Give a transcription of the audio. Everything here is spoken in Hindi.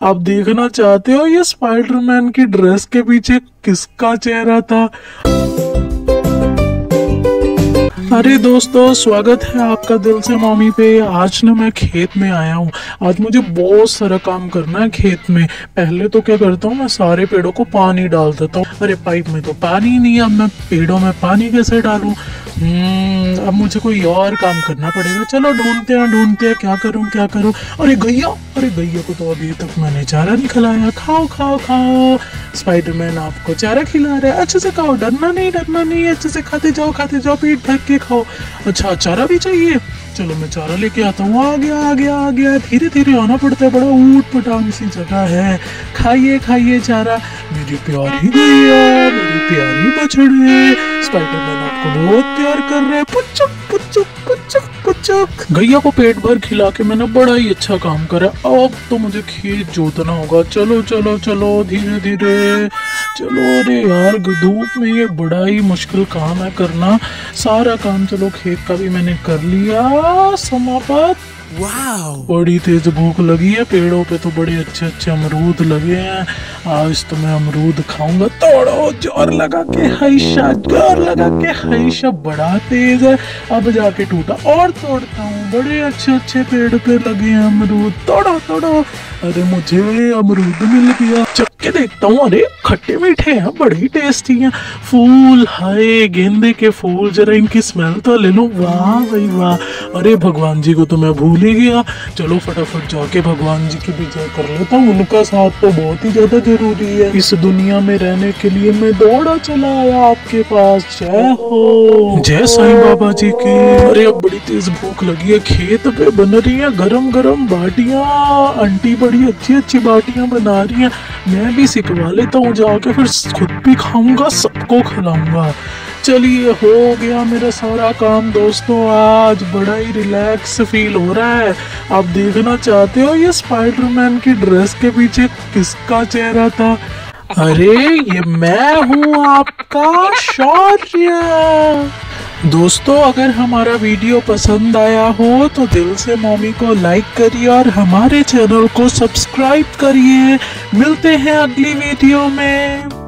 आप देखना चाहते हो ये स्पाइडरमैन की ड्रेस के पीछे किसका चेहरा था? अरे दोस्तों, स्वागत है आपका दिल से मॉमी पे। आज ना मैं खेत में आया हूँ। आज मुझे बहुत सारा काम करना है खेत में। पहले तो क्या करता हूँ, मैं सारे पेड़ों को पानी डाल देता हूँ। अरे पाइप में तो पानी ही नहीं है, अब मैं पेड़ों में पानी कैसे डालूं? अब मुझे कोई और काम करना पड़ेगा। चलो ढूंढते हैं क्या करूँ। अरे गैया को तो अभी तक मैंने चारा नहीं खिलाया। खाओ खाओ खाओ, स्पाइडरमैन आपको चारा खिला रहा है। अच्छे से खाओ, डरना नहीं, अच्छे से खाते जाओ, पेट भर के खाओ। अच्छा, चारा भी चाहिए? चलो मैं चारा लेके आता हूँ। आ गया। धीरे धीरे आना पड़ता है, बड़ा ऊट पटांग सी जगह है। खाइए चारा, मेरी प्यारी गैया, मेरी प्यारी बछड़े। स्पाइडरमैन आपको बहुत प्यार कर रहे हैं। पुच्चुक। गैया को पेट भर खिला के मैंने बड़ा ही अच्छा काम करा। अब तो मुझे खेत जोतना होगा। चलो धीरे चलो। अरे यार, धूप में ये बड़ा ही मुश्किल काम है करना। सारा काम चलो खेत का भी मैंने कर लिया। समाप्त। वाह, बड़ी तेज भूख लगी है। पेड़ों पे तो बड़े अच्छे अमरूद लगे हैं। आज तो मैं अमरूद खाऊंगा। तोड़ो, जोर लगा के हैशा, बड़ा तेज है। अब जाके टूटा और तोड़ता हूँ। बड़े अच्छे पेड़ पे लगे हैं अमरूद। तोड़ो। अरे मुझे अमरूद मिल गया। चख के देखता हूँ। अरे खट्टे मीठे हैं, बड़े ही टेस्टी हैं। फूल, हाय गेंदे के फूल, जरा इनकी स्मेल तो ले लो। वाह भाई वाह। अरे भगवान जी को तो मैं भूल ही गया। चलो फटाफट जाके भगवान जी की पूजा कर लेता हूँ। उनका साथ तो बहुत ही ज्यादा जरूरी है इस दुनिया में रहने के लिए। मैं दौड़ा चला आया आपके पास। जय हो, जय साईं बाबा जी की। अरे अब बड़ी तेज भूख लगी है। खेत पे बन रही है गरम बाटियां। आंटी बड़ी अच्छी बाटियां बना रही हैं। मैं भी सिखवा लेता हूँ जाके, फिर खुद भी खाऊंगा, सबको खिलाऊंगा। चलिए, हो गया मेरा सारा काम दोस्तों। आज बड़ा ही रिलैक्स फील हो रहा है। आप देखना चाहते हो ये स्पाइडरमैन की ड्रेस के पीछे किसका चेहरा था? अरे ये मैं हूँ, आपका शौर्य। दोस्तों, अगर हमारा वीडियो पसंद आया हो तो दिल से मॉमी को लाइक करिए और हमारे चैनल को सब्सक्राइब करिए। मिलते हैं अगली वीडियो में।